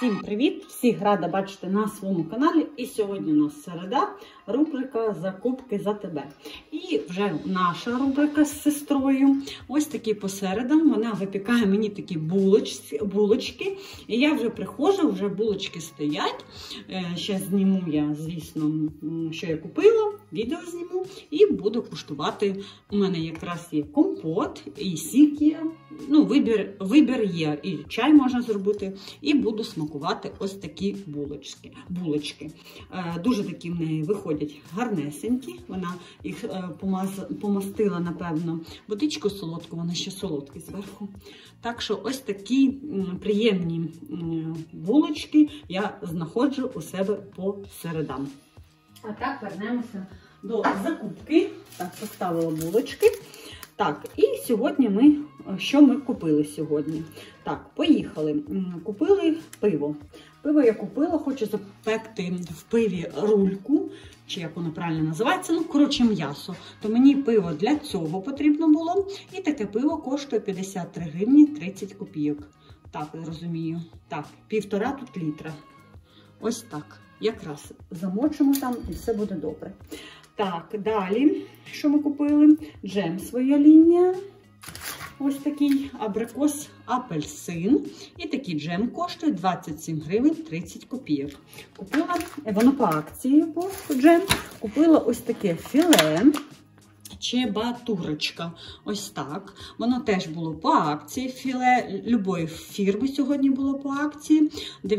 Всім привіт! Всіх рада бачити на своєму каналі. І сьогодні у нас середа, рубрика «Закупки за тебе». І вже наша рубрика з сестрою. Ось такі по середам. Вона випікає мені такі булочки. І я вже приходжу, вже булочки стоять. Ще зніму я, звісно, що я купила. Відео зніму і буду куштувати. У мене якраз є компот і сік є. Ну, вибір є. І чай можна зробити. І буду смакувати ось такі булочки. Дуже такі в неї виходять гарнесенькі. Вона їх помастила, напевно, водичку солодку, вона ще солодкі зверху. Так що ось такі приємні булочки я знаходжу у себе по середам. А так, вернемося до закупки. Так, поставила булочки. Так, і сьогодні що ми купили сьогодні? Так, поїхали. Купили пиво. Пиво я купила, хочу запекти в пиві рульку, чи як воно правильно називається, ну, коротше, м'ясо. То мені пиво для цього потрібно було. І таке пиво коштує 53 гривні 30 копійок. Так, розумію. Так, 1,5 тут літра. Ось так. Якраз замочимо там і все буде добре. Так, далі, що ми купили? Джем своя лінія. Ось такий абрикос апельсин. І такий джем коштує 27 гривень 30 копійок. Купила, воно по акції був джем. Купила ось таке філе. Чебатурочка. Ось так. Воно теж було по акції. Філе любої фірми сьогодні було по акції.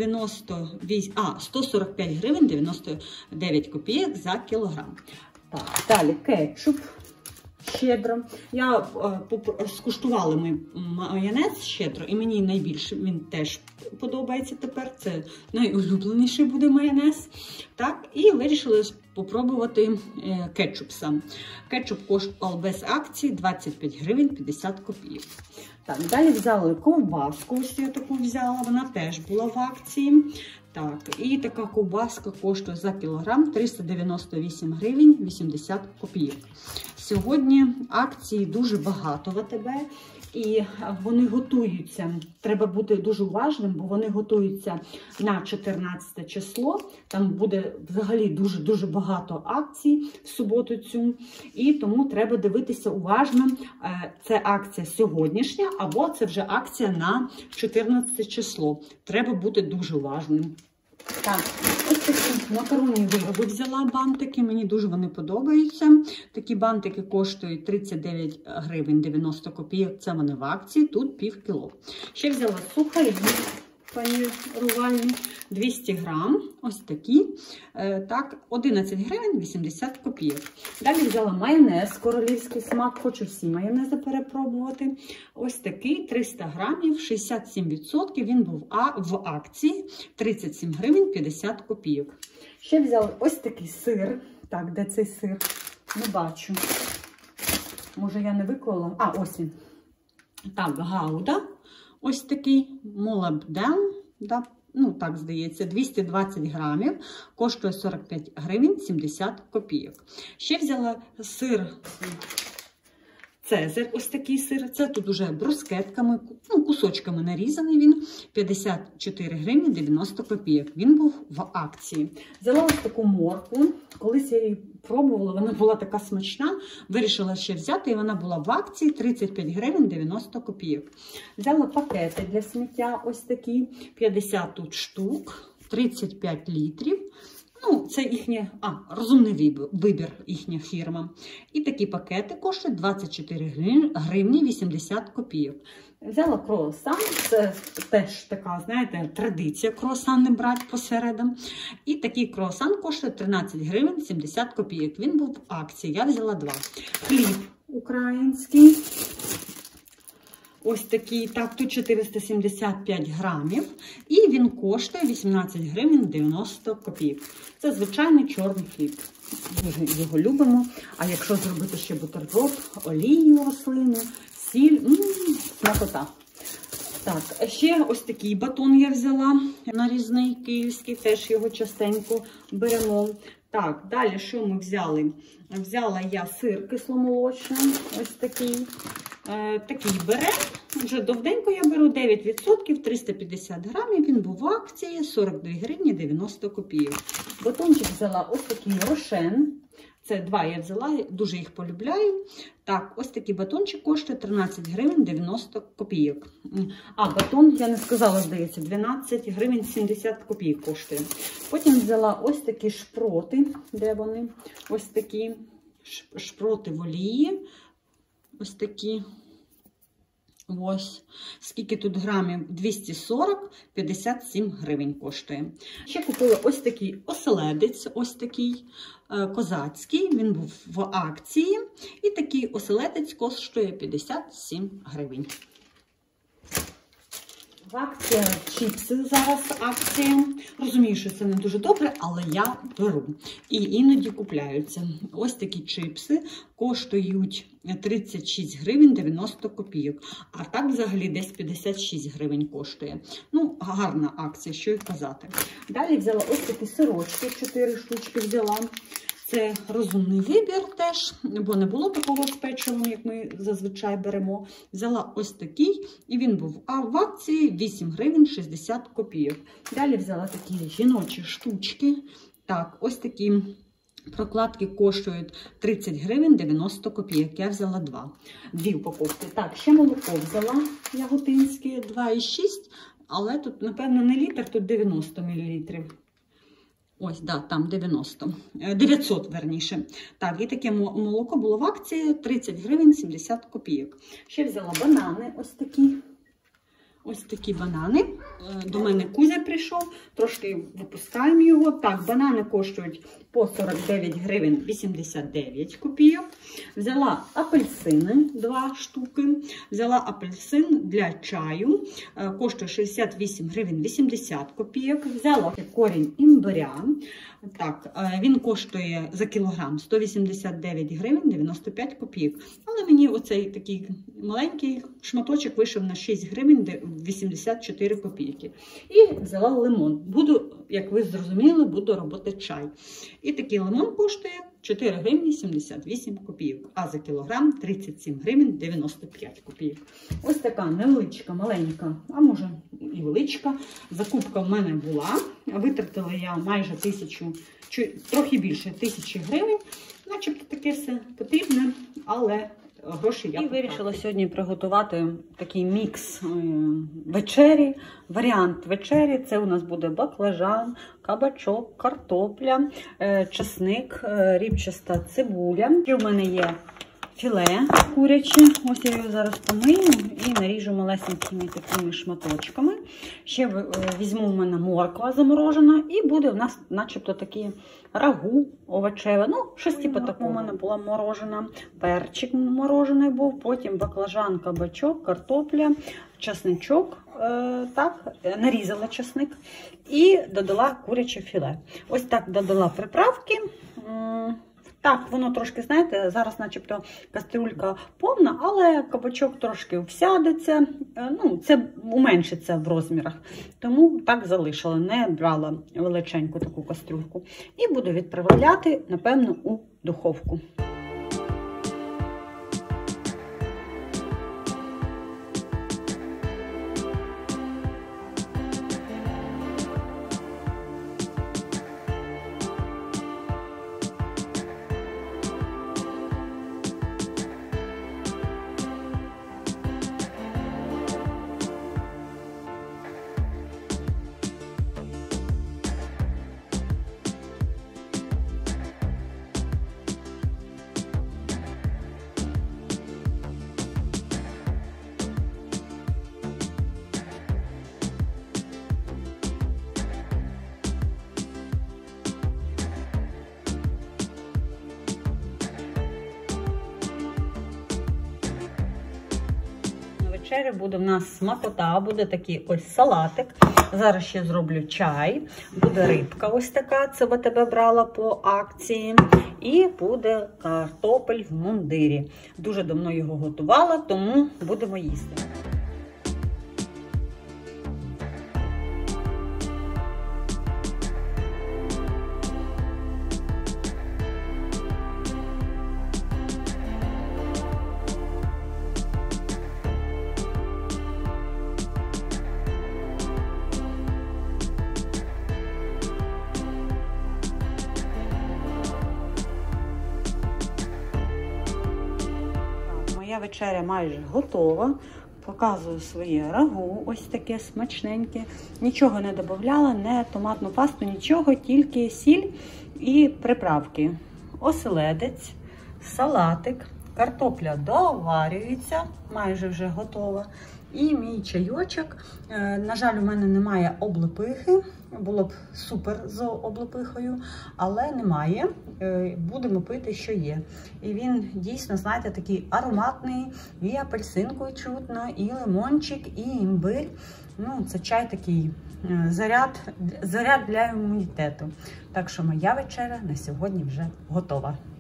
145 гривень 99 копійок за кілограм. Так, далі кетчуп. Щедро. Я скуштувала мій майонез щедро, і мені найбільше він теж подобається тепер. Це найулюбленіший буде майонез. Так, і вирішила спробувати кетчуп сам. Кетчуп коштував без акції 25 гривень 50 копійок. Так, далі взяли ковбаску, ось я таку взяла, вона теж була в акції. Так, і така ковбаска коштує за кілограм 398 гривень 80 копійок. Сьогодні акції дуже багато в АТБ, і вони готуються. Треба бути дуже уважним, бо вони готуються на 14 число. Там буде взагалі дуже багато акцій в суботу цю. І тому треба дивитися уважно. Це акція сьогоднішня, або це вже акція на 14 число. Треба бути дуже уважним. Так, ось такі макаронні вироби взяла, бантики, мені дуже вони подобаються. Такі бантики коштують 39 гривень 90 копійок, це вони в акції, тут пів кіло. Ще взяла сухарі панірувальні, 200 грам, ось такі, так, 11 гривень 80 копійок. Далі взяла майонез, королівський смак, хочу всі майонези перепробувати. Ось такий, 300 грамів, 67%, він був в акції, 37 гривень 50 копійок. Ще взяла ось такий сир, так, де цей сир, не бачу, може я не виклала, ось він, так, гауда. Ось такий молабден, да, ну так здається, 220 грамів, коштує 45 гривень 70 копійок. Ще взяла сир Цезарь, ось такий сир, це тут уже брускетками, ну кусочками нарізаний він, 54 гривні 90 копійок, він був в акції. Взяла ось таку моркву, колись я її пробувала, вона була така смачна, вирішила ще взяти, і вона була в акції, 35 гривень 90 копійок. Взяла пакети для сміття, ось такі, 50 тут штук, 35 літрів. Ну, це їхнє, розумний вибір, їхня фірма. І такі пакети коштують 24 гривні 80 копійок. Взяла круасан, це теж така, знаєте, традиція круасан не брати посередам. І такий круасан коштує 13 гривень 70 копійок. Він був в акції, я взяла 2. Хліб український. Ось такий, так, тут 475 грамів, і він коштує 18 гривень 90 копійок. Це звичайний чорний хліб. Дуже його любимо. А якщо зробити ще бутерброд, олію рослину, сіль, смакота. Так, ще ось такий батон я взяла, нарізний київський, теж його частенько беремо. Так, далі що ми взяли? Взяла я сир кисломолочний, ось такий. такий бере. Вже довгенько я беру 9%, 350 грамів. Він був в акції 42 гривні 90 копійок. Батончик взяла ось такий Рошен. Це 2 я взяла, дуже їх полюбляю. Так, ось такий батончик коштує 13 гривень 90 копійок. А, батон, я не сказала, здається, 12 гривень 70 копійок коштує. Потім взяла ось такі шпроти. Де вони? Ось такі шпроти в олії. Ось такі. Ось. Скільки тут грамів? 240, 57 гривень коштує. Ще купила ось такий оселедець, ось такий козацький. Він був в акції. І такий оселедець коштує 57 гривень. В акції чіпси зараз акція. Розумію, що це не дуже добре, але я беру. І іноді купляються. Ось такі чіпси коштують 36 гривень 90 копійок. А так взагалі десь 56 гривень коштує. Ну, гарна акція, що й казати. Далі взяла ось такі сирочки, 4 штучки взяла. Це розумний вибір теж, бо не було такого з печивом, як ми зазвичай беремо. Взяла ось такий, і він був в акції 8 гривень 60 копійок. Далі взяла такі жіночі штучки. Так, ось такі прокладки коштують 30 гривень 90 копійок. Я взяла 2 упаковки. Так, ще молоко взяла яготинське 2,6, але тут, напевно, не літр, тут 90 мл. Ось, да, там 900, верніше. Так, і таке молоко було в акції 30 гривень 70 копійок. Ще взяла банани ось такі. Ось такі банани. До мене Кузя прийшов, трошки випускаємо його. Так, банани коштують по 49 гривень 89 копійок. Взяла апельсини 2 штуки. Взяла апельсин для чаю, коштує 68 гривень 80 копійок. Взяла корінь імбиря. Так, він коштує за кілограм 189 гривень 95 копійок. Але мені оцей такий маленький шматочок вийшов на 6 гривень 84 копійки. І взяла лимон. Буду, як ви зрозуміли, буду робити чай. І такий лимон коштує 4 гривні 78 копійок, а за кілограм 37 гривень 95 копійок. Ось така невеличка, маленька, а може і величка закупка в мене була. Витратила я майже 1000, трохи більше 1000 гривень. Начебто таке все потрібне, але гроші я вирішила сьогодні приготувати такий мікс вечері. Варіант вечері – це у нас буде баклажан, кабачок, картопля, чесник, рібчаста цибуля. І в мене є філе куряче. Ось я його зараз помию і наріжу малесенькими такими шматочками. Ще візьму в мене морква заморожена і буде в нас начебто такі рагу овочеве. Ну, щось типу такого. У мене була морожена, перчик морожений був, потім баклажан, кабачок, картопля, чесничок. Так, нарізала чесник і додала куряче філе. Ось так додала приправки. Так, воно трошки, знаєте, зараз начебто кастрюлька повна, але кабачок трошки всядеться, ну, це уменшиться в розмірах. Тому так залишила, не брала величеньку таку кастрюльку. І буду відправляти, напевно, у духовку. Вечеря буде в нас смакота, буде такий ось салатик. Зараз ще зроблю чай. Буде рибка ось така, це в тебе брала по акції. І буде картопель в мундирі. Дуже давно його готувала, тому будемо їсти. моя вечеря майже готова. Показую своє рагу, ось таке смачненьке. Нічого не додавала, не томатну пасту, нічого, тільки сіль і приправки. Оселедець, салатик, картопля доварюється, майже вже готова. І мій чайочок. На жаль, у мене немає облепихи. Було б супер з облепихою, але немає. Будемо пити, що є. І він дійсно, знаєте, такий ароматний. І апельсинку чутно, і лимончик, і імбирь. Ну, це чай такий заряд для імунітету. Так що моя вечеря на сьогодні вже готова.